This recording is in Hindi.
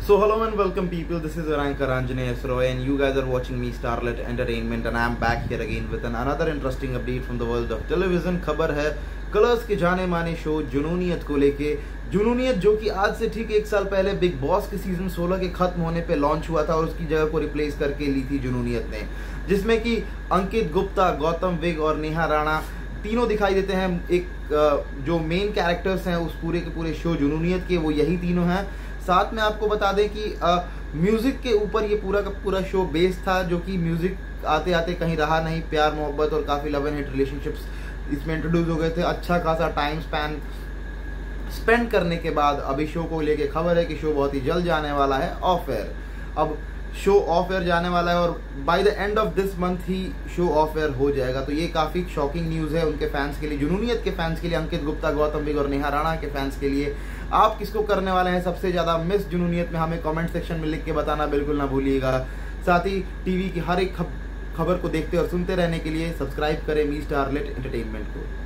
So hello and welcome people, this is your anchor Anjaneya Roy and you guys are watching me Starlet Entertainment and I am back here again with another interesting update from the world of television। खबर है कलर्स के जाने माने शो जुनूनियत को लेके। जुनूनियत जो कि आज से ठीक एक साल पहले बिग बॉस के सीजन 16 के खत्म होने पे लॉन्च हुआ था और उसकी जगह को रिप्लेस करके ली थी जुनूनियत ने, जिसमें कि अंकित गुप्ता, गौतम विग और नेहा राणा तीनों दिखाई देते हैं। एक जो मेन कैरेक्टर्स हैं उस पूरे के पूरे शो जुनूनियत के, वो यही तीनों हैं। साथ में आपको बता दें कि म्यूजिक के ऊपर ये पूरा का पूरा शो बेस्ड था, जो कि म्यूजिक आते आते कहीं रहा नहीं। प्यार मोहब्बत और काफ़ी लव एंड हिट रिलेशनशिप्स इसमें इंट्रोड्यूस हो गए थे। अच्छा खासा टाइम स्पेंड करने के बाद अभी शो को लेके खबर है कि शो बहुत ही जल्द जाने वाला है ऑफ एयर। अब शो ऑफ एयर जाने वाला है और by the end of this month ही शो ऑफ एयर हो जाएगा। तो ये काफ़ी शॉकिंग न्यूज़ है उनके फैंस के लिए, जुनूनियत के फैंस के लिए, अंकित गुप्ता, गौतम विग और नेहा राणा के फैंस के लिए। आप किसको करने वाले हैं सबसे ज़्यादा मिस जुनूनियत में, हमें कमेंट सेक्शन में लिख के बताना बिल्कुल ना भूलिएगा। साथ ही टीवी की हर एक खबर को देखते और सुनते रहने के लिए सब्सक्राइब करें मी स्टारलेट एंटरटेनमेंट को।